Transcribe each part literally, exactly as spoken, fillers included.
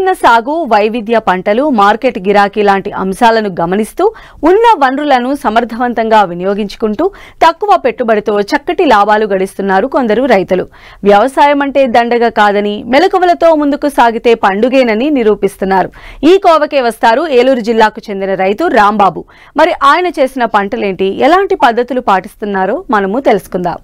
విస్తీర్ణ సాగు, వైవిధ్య పంటలు, మార్కెట్ గిరాకీ లాంటి అంశాలను గమనిస్తూ ఉన్న వనరులను సమర్థవంతంగా వినియోగించుకుంటూ తక్కువ పెట్టుబడితో చక్కటి లాభాలు గడిస్తున్నారు కొందరు రైతులు. వ్యవసాయం అంటే దండగ కాదని, మెలకువలతో ముందుకు సాగితే పండుగేనని నిరూపిస్తున్నారు. ఈ కోవకే వస్తారు ఏలూరు జిల్లాకు చెందిన రైతు రాంబాబు. మరి ఆయన చేసిన పంటలేంటి, ఎలాంటి పద్ధతులు పాటిస్తున్నారో మనము తెలుసుకుందాం.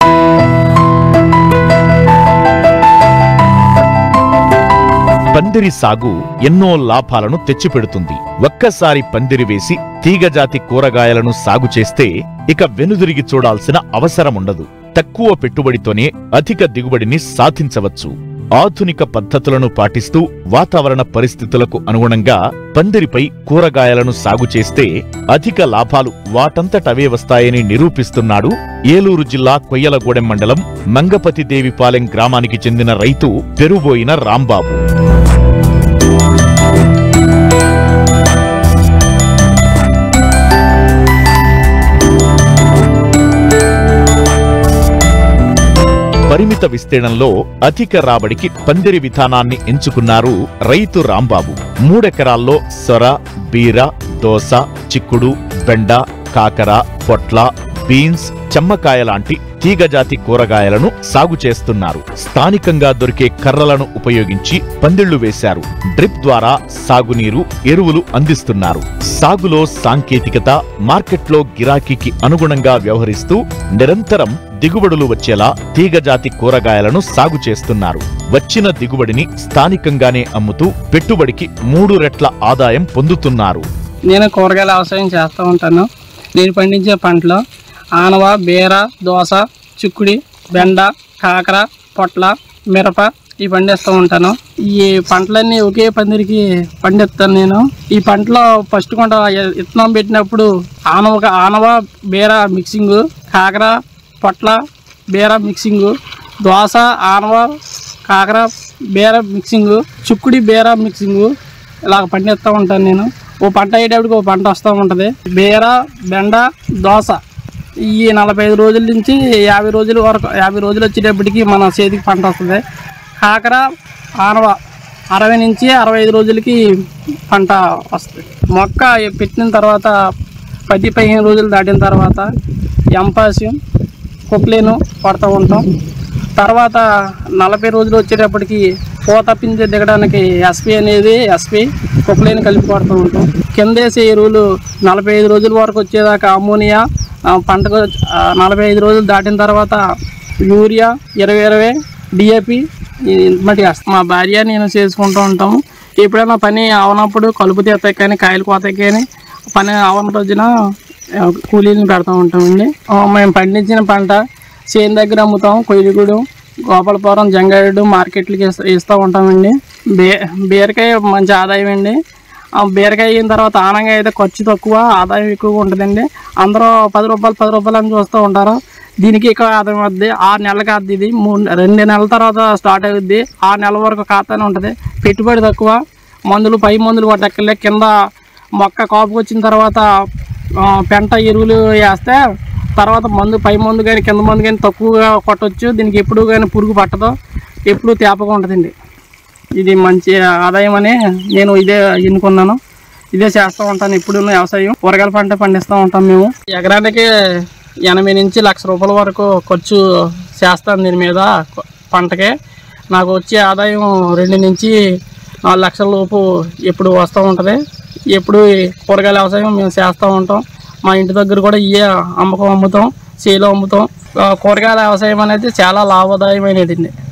పందిరి సాగు ఎన్నో లాభాలను తెచ్చిపెడుతుంది. ఒక్కసారి పందిరి వేసి తీగజాతి కూరగాయలను సాగు చేస్తే ఇక వెనుదిరిగి చూడాల్సిన అవసరముండదు. తక్కువ పెట్టుబడితోనే అధిక దిగుబడిని సాధించవచ్చు. ఆధునిక పద్ధతులను పాటిస్తూ వాతావరణ పరిస్థితులకు అనుగుణంగా పందిరిపై కూరగాయలను సాగు చేస్తే అధిక లాభాలు వాటంతటవే వస్తాయని నిరూపిస్తున్నాడు ఏలూరు జిల్లా కొయ్యలగూడెం మండలం మంగపతిదేవిపాలెం గ్రామానికి చెందిన రైతు పెరుబోయిన రాంబాబు. పరిమిత విస్తీర్ణంలో అధిక రాబడికి పందిరి విధానాన్ని ఎంచుకున్నారు రైతు రాంబాబు. మూడెకరాల్లో సొర, బీర, దోస, చిక్కుడు, బెండ, కాకర, పొట్ల, బీన్స్, చెమ్మకాయ లాంటి తీగజాతి కూరగాయలను సాగు చేస్తున్నారు. స్థానికంగా దొరికే కర్రలను ఉపయోగించి పందిళ్లు వేశారు. డ్రిప్ ద్వారా సాగునీరు, ఎరువులు అందిస్తున్నారు. సాగులో సాంకేతికత, మార్కెట్లో గిరాకీకి అనుగుణంగా వ్యవహరిస్తూ నిరంతరం దిగుబడులు వచ్చేలా తీగజాతి కూరగాయలను సాగు చేస్తున్నారు. వచ్చిన దిగుబడిని స్థానికంగానే అమ్ముతూ పెట్టుబడికి మూడు రెట్ల ఆదాయం పొందుతున్నారు. నేను కూరగాయల వ్యవసాయం చేస్తూ ఉంటాను. నేను పండించే పంటలో ఆనవ, బీర, దోస, చిక్కుడి, బెండ, కాకర, పొట్ల, మిరప ఈ పండిస్తూ ఉంటాను. ఈ పంటలన్నీ ఒకే పందిరికి పండిస్తాను నేను. ఈ పంటలో ఫస్ట్ కొంట విత్తనం పెట్టినప్పుడు ఆనవ ఆనవ బీర మిక్సింగు, కాకర, పొట్ల, బీర మిక్సింగు, దోస, ఆనవ, కాకర, బీర మిక్సింగు, చిక్కుడి, బీర మిక్సింగు ఇలాగ పండిస్తూ ఉంటాను నేను. ఓ పంట అయ్యేటప్పటికి ఓ పంట వస్తూ ఉంటుంది. బీర, బెండ, దోస ఈ నలభై ఐదు రోజుల నుంచి యాభై రోజుల వరకు యాభై రోజులు వచ్చేటప్పటికి మన చేతికి పంట వస్తుంది. కాకర, ఆనవ అరవై నుంచి అరవై ఐదు రోజులకి పంట వస్తుంది. మొక్క పెట్టిన తర్వాత పది పదిహేను రోజులు దాటిన తర్వాత ఎంపాసియం, కుక్లేను పడుతూ ఉంటాం. తర్వాత నలభై రోజులు వచ్చేటప్పటికి పూత పిండి దిగడానికి ఎస్పీ అనేది ఎస్పీ కుక్లేను కలిపి పడుతూ ఉంటాం. కిందేసే ఎరువులు నలభై ఐదు రోజుల వరకు వచ్చేదాకా అమోనియా, పంటకు నలభై ఐదు రోజులు దాటిన తర్వాత యూరియా, ఇరవై ఇరవై డిఏపి మట్టి వేస్తాం. మా భార్య నేను చేసుకుంటూ ఉంటాము. ఎప్పుడైనా పని అవనప్పుడు కలుపు తీస్తాయి కానీ, కాయలు కోతాయి కానీ, పని అవన రోజున కూలీలను పెడతా ఉంటామండి. మేము పండించిన పంట చేను దగ్గర అమ్ముతాం. కొయ్యగూడెం, గోపాలపురం, జంగారెడ్డి మార్కెట్లకి ఇస్తూ ఉంటామండి. బీ బీరకాయ మంచి ఆదాయం అండి. బీరకాయ అయిన తర్వాత ఆనంగా అయితే ఖర్చు తక్కువ, ఆదాయం ఎక్కువగా ఉంటుందండి. అందరూ పది రూపాయలు పది రూపాయలు అని చూస్తూ ఉంటారు. దీనికి ఎక్కువ ఆదాయం అవుద్ది. ఆరు నెలలు కాదు, ఇది మూడు రెండు నెలల తర్వాత స్టార్ట్ అవుద్ది. ఆరు నెలల వరకు ఖాతానే ఉంటుంది. పెట్టుబడి తక్కువ. మందులు పై మందులు కొట్టక్కర్లే. కింద మొక్క కాపుకి వచ్చిన తర్వాత పెంట ఎరువులు వేస్తే తర్వాత మందు పై మందు కానీ కింద మందు కానీ తక్కువగా కొట్టవచ్చు. దీనికి ఎప్పుడు కానీ పురుగు పట్టదు, ఎప్పుడు తేపగా ఉంటుందండి. ఇది మంచి ఆదాయం అని నేను ఇదే ఎన్నుకున్నాను. ఇదే చేస్తూ ఉంటాను. ఇప్పుడు వ్యవసాయం కూరగాయల పంట పండిస్తూ ఉంటాం మేము. ఎకరానికి ఎనభై నుంచి లక్ష రూపాయల వరకు ఖర్చు చేస్తాను దీని మీద పంటకే. నాకు వచ్చే ఆదాయం రెండు నుంచి నాలుగు లక్షల లోపు ఎప్పుడు వస్తూ ఉంటుంది. ఎప్పుడు కూరగాయల వ్యవసాయం మేము చేస్తూ ఉంటాం. మా ఇంటి దగ్గర కూడా ఇవే అమ్మకం అమ్ముతాం, చేలో అమ్ముతాం. కూరగాయల వ్యవసాయం అనేది చాలా లాభదాయమైనది అండి.